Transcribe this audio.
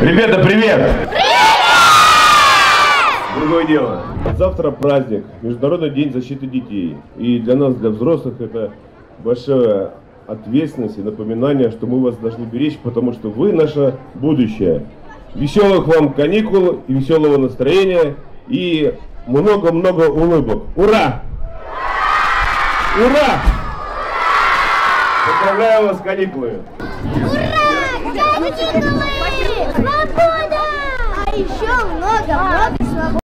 Ребята, привет! Другое дело. Завтра праздник, Международный день защиты детей. И для нас, для взрослых, это большая ответственность и напоминание, что мы вас должны беречь, потому что вы наше будущее. Веселых вам каникул и веселого настроения и много-много улыбок. Ура! Ура! Поздравляю вас с каникулами! Ура! Каникулы! Свобода! А еще много-много